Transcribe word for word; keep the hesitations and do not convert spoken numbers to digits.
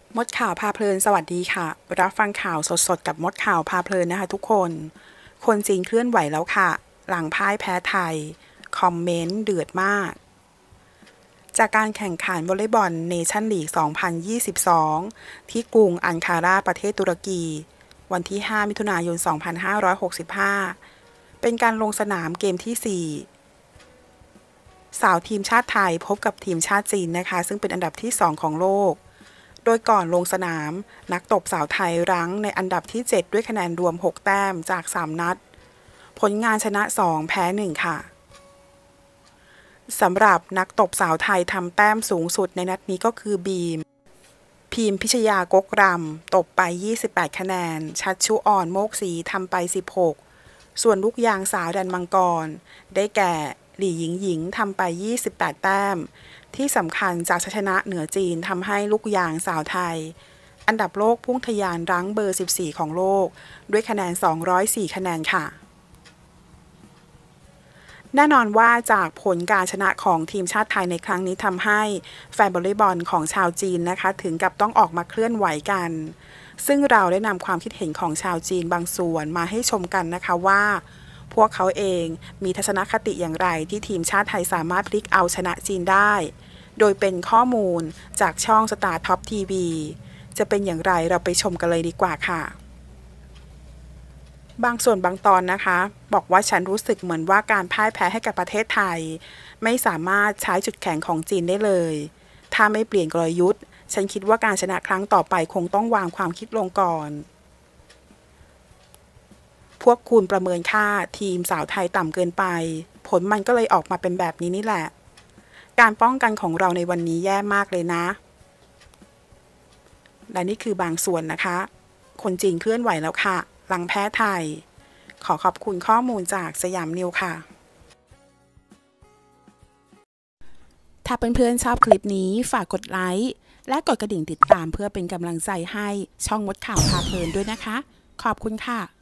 มดข่าวพาเพลินสวัสดีค่ะรับฟังข่าวสดๆกับมดข่าวพาเพลินนะคะทุกคนคนจีนเคลื่อนไหวแล้วค่ะหลังพ่ายแพ้ไทยคอมเมนต์เดือดมากจากการแข่งขันวอลเลย์บอลเนชั่นลีก สองพันยี่สิบสอง ที่กรุงอังคาราประเทศตุรกีวันที่ ห้า มิถุนายน สองพันห้าร้อยหกสิบห้า เป็นการลงสนามเกมที่ สี่ สาวทีมชาติไทยพบกับทีมชาติจีนนะคะซึ่งเป็นอันดับที่ สอง ของโลกโดยก่อนลงสนามนักตบสาวไทยรั้งในอันดับที่ เจ็ด ด้วยคะแนนรวม หก แต้มจาก สาม นัดผลงานชนะ สอง แพ้ หนึ่ง ค่ะสำหรับนักตบสาวไทยทำแต้มสูงสุดในนัดนี้ก็คือบีมพิมพิชยากกรำตบไป ยี่สิบแปด คะแนนชัดชุอ่อนโมกศรีทำไป สิบหก ส่วนลูกยางสาวแดนมังกรได้แก่หลี่หญิงหญิงทำไป ยี่สิบแปด แต้มที่สำคัญจากชัยชนะเหนือจีนทำให้ลูกยางสาวไทยอันดับโลกพุ่งทะยานรั้งเบอร์ สิบสี่ ของโลกด้วยคะแนน สองร้อยสี่ คะแนนค่ะแน่นอนว่าจากผลการชนะของทีมชาติไทยในครั้งนี้ทำให้แฟนวอลเลย์บอลของชาวจีนนะคะถึงกับต้องออกมาเคลื่อนไหวกันซึ่งเราได้นำความคิดเห็นของชาวจีนบางส่วนมาให้ชมกันนะคะว่าพวกเขาเองมีทัศนคติอย่างไรที่ทีมชาติไทยสามารถพลิกเอาชนะจีนได้โดยเป็นข้อมูลจากช่องสตาร์ท็อปทีวีจะเป็นอย่างไรเราไปชมกันเลยดีกว่าค่ะบางส่วนบางตอนนะคะบอกว่าฉันรู้สึกเหมือนว่าการพ่ายแพ้ให้กับประเทศไทยไม่สามารถใช้จุดแข็งของจีนได้เลยถ้าไม่เปลี่ยนกลยุทธ์ฉันคิดว่าการชนะครั้งต่อไปคงต้องวางความคิดลงก่อนพวกคุณประเมินค่าทีมสาวไทยต่ำเกินไปผลมันก็เลยออกมาเป็นแบบนี้นี่แหละการป้องกันของเราในวันนี้แย่มากเลยนะและนี่คือบางส่วนนะคะคนจีนเคลื่อนไหวแล้วค่ะหลังแพ้ไทยขอขอบคุณข้อมูลจากสยามนิวค่ะถ้าเพื่อนๆชอบคลิปนี้ฝากกดไลค์และกดกระดิ่งติดตามเพื่อเป็นกำลังใจให้ช่องมดข่าวพาเพลินด้วยนะคะขอบคุณค่ะ